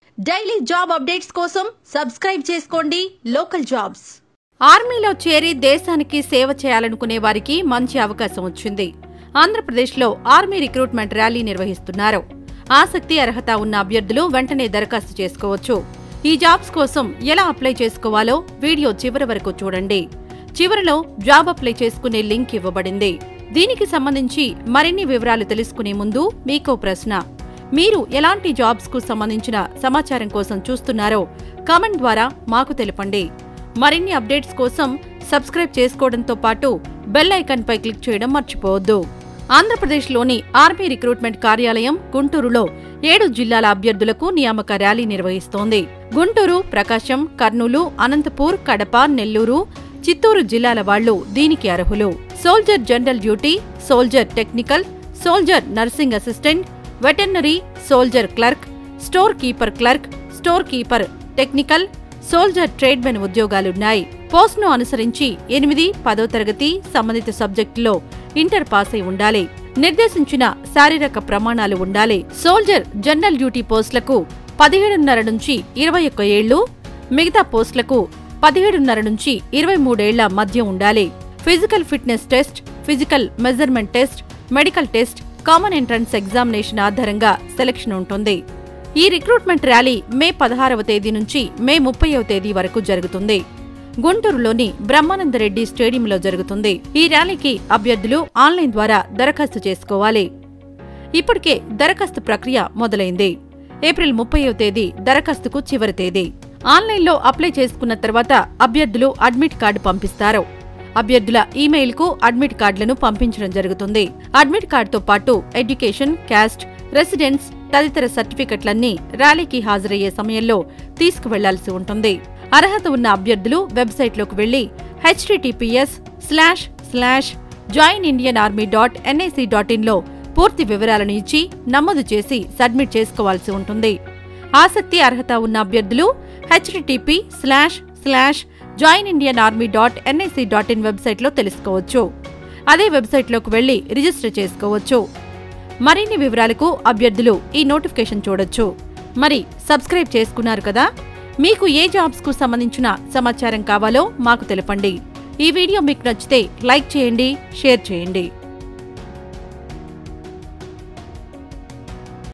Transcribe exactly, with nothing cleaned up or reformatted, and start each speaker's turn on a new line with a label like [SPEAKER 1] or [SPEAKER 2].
[SPEAKER 1] Daily job updates కోసం subscribe చేసుకోండి local jobs.
[SPEAKER 2] ఆర్మీలో చేరి దేశానికి సేవ చేయాలనుకునే వారికి మంచి అవకాశం వచ్చింది. ఆంధ్రప్రదేశ్లో ఆర్మీ రిక్రూట్మెంట్ ర్యాలీ నిర్వహిస్తున్నారు. ఆసక్తి అర్హత ఉన్న అభ్యర్థులు వెంటనే దరఖాస్తు చేసుకోవచ్చు. ఈ జాబ్స్ కోసం ఎలా అప్లై చేసుకోవాలో వీడియో చివరి వరకు చూడండి. చివరిలో జాబ్ అప్లై చేసుకునే లింక్ ఇవ్వబడింది. దీనికి సంబంధించి మరిన్ని వివరాలు తెలుసుకునే ముందు మీకో ప్రశ్న. మీరు ఎలాంటి జాబ్స్ కు సంబంధించిన సమాచారం కోసం చూస్తున్నారో కామెంట్ ద్వారా మాకు తెలపండి. మరిన్ని అప్డేట్స్ కోసం సబ్స్క్రైబ్ చేసుకోవడంతో పాటు బెల్ ఐకాన్ పై క్లిక్ చేయడం మర్చిపోవద్దు. ఆంధ్రప్రదేశ్లోని ఆర్మీ రిక్రూట్మెంట్ కార్యాలయం గుంటూరులో ఏడు జిల్లాల అభ్యర్థులకు నియామక ర్యాలీ నిర్వహిస్తోంది. గుంటూరు, ప్రకాశం, కర్నూలు, అనంతపూర్, కడప, నెల్లూరు, చిత్తూరు జిల్లాల వాళ్లు దీనికి అర్హులు. Soldier general duty, soldier technical, soldier nursing assistant, veterinary, soldier clerk, store keeper clerk, store keeper technical, soldier tradesmen ఉద్యోగాలున్నాయి. పోస్ట్ను అనుసరించి ఎనిమిది, పదో తరగతి సంబంధిత సబ్జెక్టులో ఇంటర్ పాస్ అయి ఉండాలి. నిర్దేశించిన శారీరక ప్రమాణాలు ఉండాలి. సోల్జర్ జనరల్ డ్యూటీ పోస్టులకు పదిహేడున్నర నుంచి ఇరవై ఒక్క ఏళ్లు, మిగతా పోస్టులకు పదిహేడున్నర నుంచి ఇరవై మూడేళ్ల మధ్య ఉండాలి. Physical fitness test, physical measurement test, medical test, common entrance examination ఆధారంగా సెలక్షన్ ఉంటుంది. ఈ రిక్రూట్మెంట్ ర్యాలీ మే పదహారవ తేదీ నుంచి మే ముప్పైవ తేదీ వరకు జరుగుతుంది. గుంటూరులోని బ్రహ్మానందరెడ్డి స్టేడియంలో జరుగుతుంది. ఈ ర్యాలీకి అభ్యర్థులు ఆన్లైన్ ద్వారా దరఖాస్తు చేసుకోవాలి. ఇప్పటికే దరఖాస్తు ప్రక్రియ మొదలైంది. ఏప్రిల్ ముప్పైవ తేదీ దరఖాస్తుకు చివరి తేదీ. ఆన్లైన్లో అప్లై చేసుకున్న తర్వాత అభ్యర్థులు అడ్మిట్ కార్డు పంపిస్తారు. అభ్యర్థుల ఈమెయిల్కు అడ్మిట్ కార్డులను పంపించడం జరుగుతుంది. అడ్మిట్ కార్డుతో పాటు ఎడ్యుకేషన్, క్యాస్ట్, రెసిడెన్స్ తదితర సర్టిఫికెట్లన్నీ ర్యాలీకి హాజరయ్యే సమయంలో తీసుకువెళ్లాల్సి ఉంటుంది. అర్హత ఉన్న అభ్యర్థులు వెబ్సైట్లోకి వెళ్లి HTTPS slash slash join Indian army dot NIC dot ఇన్లో పూర్తి వివరాలను ఇచ్చి నమోదు చేసి సబ్మిట్ చేసుకోవాల్సి ఉంటుంది. ఆసక్తి అర్హత ఉన్న అభ్యర్థులు HTTP slash slash join Indian army dot NIC dot in వెబ్సైట్లో తెలుసుకోవచ్చు. అదే వెబ్సైట్లోకి వెళ్లి రిజిస్టర్ చేసుకోవచ్చు. మరిన్ని వివరాలకు అభ్యర్థులు ఈ నోటిఫికేషన్ చూడొచ్చు. మరి సబ్స్క్రైబ్ చేసుకున్నారు కదా? మీకు ఏ జాబ్స్ కు సంబంధించిన సమాచారం కావాలో మాకు తెలపండి. ఈ వీడియో మీకు నచ్చితే లైక్ చేయండి, షేర్ చేయండి.